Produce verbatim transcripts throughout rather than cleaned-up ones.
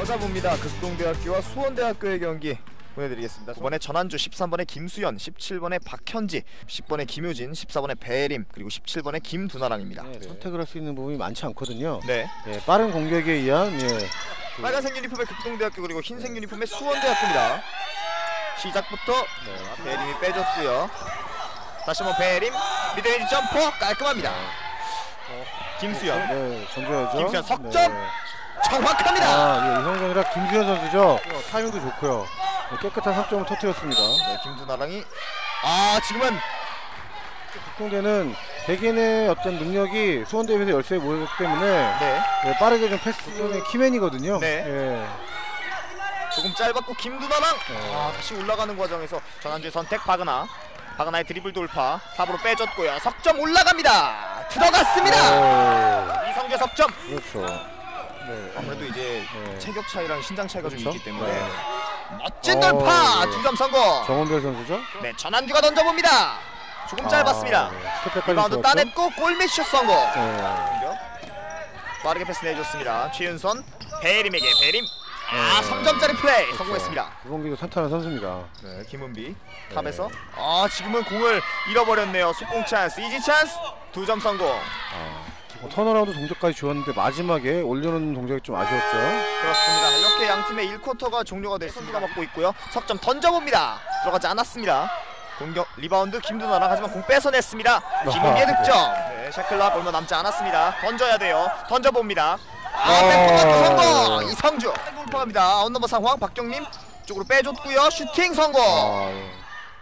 찾아봅니다. 극동대학교와 수원대학교의 경기 보내드리겠습니다. 구 번에 전한주, 십삼 번에 김수연, 십칠 번에 박현지, 십 번에 김효진, 십사 번에 배림, 그리고 십칠 번에 김두나랑입니다. 네, 선택을 할 수 있는 부분이 많지 않거든요. 네. 네, 빠른 공격에 의한 예, 그... 빨간색 유니폼의 극동대학교, 그리고 흰색 유니폼의 수원대학교입니다. 시작부터 네, 배림이 빼줬고요. 다시 한번 배림, 미드레인지 점퍼 깔끔합니다. 어, 김수연, 네, 던져야죠. 김수연 석점 네. 정확합니다. 아, 예, 이성이 아니라 김수현 선수죠. 어, 타이밍도 좋고요. 네, 깨끗한 석점을 터뜨렸습니다. 네, 김두나랑이 아 지금은 극동대는 개개인의 어떤 능력이 수원대에서 열세에 모였기 때문에 네. 네, 빠르게 좀 패스의 키맨이거든요. 네. 예. 조금 짧았고 김두나랑 네. 아, 다시 올라가는 과정에서 전한주의 선택 박은하, 박은하의 드리블 돌파 탑으로 빼줬고요. 석점 올라갑니다. 들어갔습니다. 오. 이성재 석점. 그렇죠. 네. 아무래도 이제 네. 체격 차이랑 신장 차이가 그렇죠? 좀 있기 때문에 네. 멋진 어, 돌파. 네. 두 점 성공. 정원별 선수죠? 네, 전한주가 던져봅니다. 조금 아, 짧았습니다. 네. 스텝백까지 리바운드 좋았죠? 따냈고 골밑슛 성공. 네. 빠르게 패스 내줬습니다. 최윤선, 배림에게 배림. 아, 삼 점짜리 플레이 그렇죠. 성공했습니다. 구봉기도 탄탄한 선수입니다. 네, 김은비 네. 탑에서 아 지금은 공을 잃어버렸네요. 속공 찬스, 이지 찬스, 두 점 성공. 아, 뭐, 턴어라운드 동작까지 좋았는데 마지막에 올려놓는 동작이 좀 아쉬웠죠. 그렇습니다. 이렇게 양 팀의 일 쿼터가 종료가 됐습니다. 먹고 있고요. 석점 던져봅니다. 들어가지 않았습니다. 공격 리바운드 김두나랑, 하지만 공 뺏어냈습니다. 김은비의 득점. 네, 샤클락 얼마 남지 않았습니다. 던져야 돼요. 던져봅니다. 아, 백퍼마크 성공. 이성주 돌파합니다. 언넘버 상황. 박경림 쪽으로 빼줬고요. 슈팅 성공. 아, 네.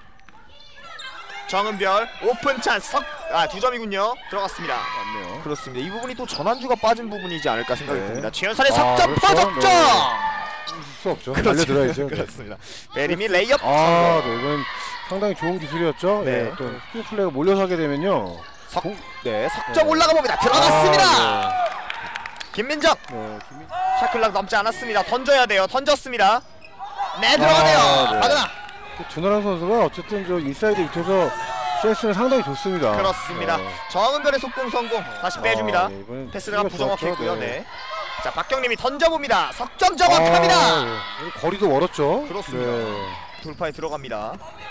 정은별 오픈 찬스 석, 아, 두 점이군요. 들어갔습니다. 맞네요. 그렇습니다. 이 부분이 또 전한주가 빠진 부분이지 않을까 생각이 네. 듭니다. 최연선의 아, 석점 그렇죠. 퍼 득점. 네. 수 없죠. 달려들어야죠. 그렇습니다. 베림이 레이업 아, 성공. 네, 이건 상당히 좋은 기술이었죠. 네. 네, 또 스피드 플레이가 몰려서 하게 되면요. 석, 공... 네, 석점 네. 올라가 봅니다. 들어갔습니다. 아, 김민정 네. 네, 김민... 샤클락 넘지 않았습니다. 던져야 돼요. 던졌습니다. 네, 들어가네요. 아, 네. 박은하. 두나랑 선수가 어쨌든 저 인사이드 밑에서 센스는 상당히 좋습니다. 그렇습니다. 네. 정은별의 속공 성공. 다시 빼줍니다. 아, 네, 이번엔 패스가 수비가 부정확했고요. 좋았죠. 네. 네. 자, 박경림이 던져봅니다. 석점 정확합니다. 아, 네. 거리도 멀었죠. 그렇습니다. 네. 돌파에 들어갑니다.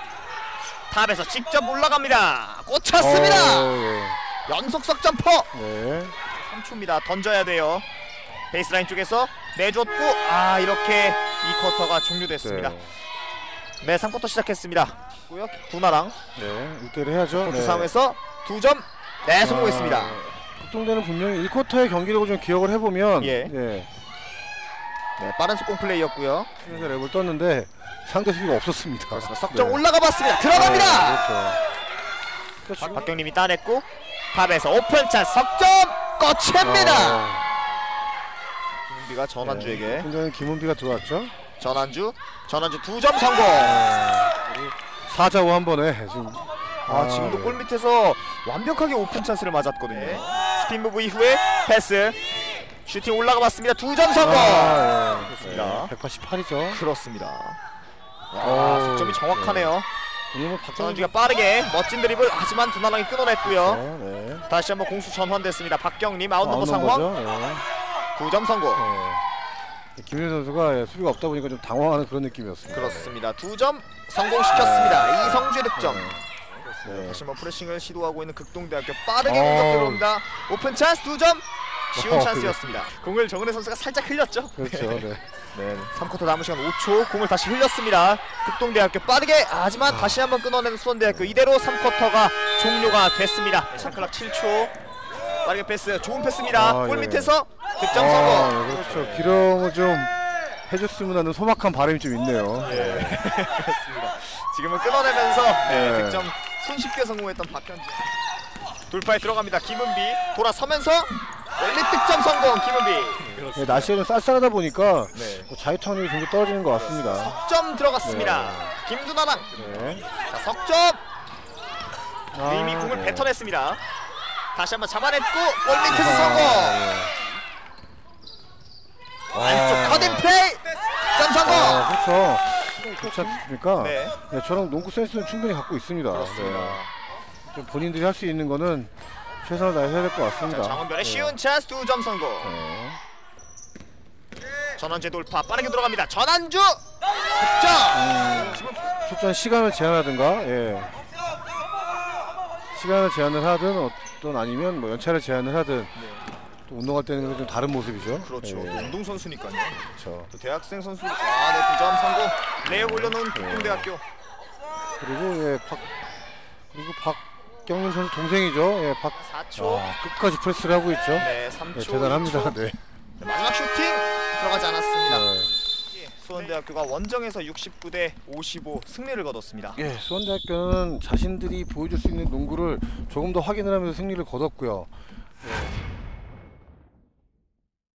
탑에서 직접 올라갑니다. 꽂혔습니다. 아, 네. 연속 석점퍼. 네. 삼 초입니다. 던져야 돼요. 베이스라인 쪽에서 내줬고, 아, 이렇게 이 쿼터가 종료됐습니다. 네. 네, 삼 쿼터 시작했습니다. 두나랑 네, 일 대 일 해야죠. 코트 네. 상황에서 두 점 네, 성공했습니다. 아, 극동대는 분명히 일 쿼터의 경기력을 좀 기억을 해보면 예. 예. 네, 빠른 속공 플레이였고요. 그래서 랩을 떴는데 상대 수비가 없었습니다. 그렇습니다. 석점 네. 올라가 봤습니다. 들어갑니다. 네, 그렇죠. 박, 박경림이 따냈고 탑에서 오픈 찬스 석점 꺼칩니다. 아, 김은비가 전한주에게 네. 극동대는 김은비가 들어왔죠. 전한주 전한주 두 점 성공. 사자우 한 번에 지금 아, 아, 지금도 네. 골 밑에서 완벽하게 오픈 찬스를 맞았거든요. 네. 스핀 무브 이후에 패스 슈팅 올라가 봤습니다. 두 점 성공. 아, 네. 그렇습니다. 네, 백팔십팔이죠. 그렇습니다. 와, 오, 석점이 정확하네요. 오늘은 박정환 전한주가 빠르게 멋진 드리블, 하지만 두나랑이 끊어냈고요. 네, 네. 다시 한번 공수 전환됐습니다. 박경림 아웃넘버 아웃 상황 넘버죠. 네. 두 점 성공. 네. 김윤 선수가 예, 수비가 없다 보니까 좀 당황하는 그런 느낌이었습니다. 그렇습니다. 두 점 성공시켰습니다. 네. 이성주의 득점. 네. 다시 한번 프레싱을 시도하고 있는 극동대학교 빠르게 어. 공격 들어옵니다. 오픈 찬스 두 점. 쉬운 어, 찬스였습니다. 공을 정은혜 선수가 살짝 흘렸죠. 그렇죠. 네. 네, 삼 쿼터 남은 시간 오 초. 공을 다시 흘렸습니다. 극동대학교 빠르게, 하지만 다시 한번 끊어내는 수원대학교. 이대로 삼 쿼터가 종료가 됐습니다. 샤클락 칠 초. 빠르게 패스, 좋은 패스입니다. 아, 골 예. 밑에서 득점 아, 성공. 네, 그렇죠. 기령을 좀 해줬으면 하는 소박한 바람이 좀 있네요. 예, 그렇습니다. 지금은 끊어내면서 네, 네. 득점 손쉽게 성공했던 박현지. 돌파에 들어갑니다. 김은비 돌아서면서 골밑 득점 성공. 김은비. 네, 날씨가 좀 쌀쌀하다 보니까 네. 뭐 자유투 좀 떨어지는 것 같습니다. 석점 들어갔습니다. 네. 김두나랑. 네. 자, 석점. 아, 이미 공을 네. 뱉어냈습니다. 다시 한번 잡아냈고 골 밑에서 아, 성공. 네. 안쪽 커든 플레이. 점 성공. 아, 그렇죠. 그렇지 않습니까? 네. 네, 저런 농구 센스는 충분히 갖고 있습니다. 그렇습니다. 네. 좀 본인들이 할 수 있는 거는 최선을 다해서 해야 될 것 같습니다. 자, 정은별의 네. 쉬운 찬스 두 점 성공. 네. 전환주의 돌파 빠르게 들어갑니다. 전환주 득점. 지금 출전 시간을 제한하든가, 예. 시간을 제한을 하든 어떤 아니면 뭐 연차를 제한을 하든 네. 또 운동할 때는 좀 다른 모습이죠. 그렇죠. 예. 운동 선수니까요. 그렇죠. 또 대학생 선수. 아, 네, 두 점 성공. 내에 올려놓은 국공대학교. 그리고 예, 박 그리고 박경림 선수 동생이죠. 예, 박 사 초. 아, 끝까지 프레스를 하고 있죠. 네, 삼 초. 예, 대단합니다. 이 초. 네. 네, 마지막 슈팅 들어가지 않았습니다. 네. 예, 수원대학교가 원정에서 육십구 대 오십오 승리를 거뒀습니다. 예, 수원대학교는 자신들이 보여줄 수 있는 농구를 조금 더 확인을 하면서 승리를 거뒀고요.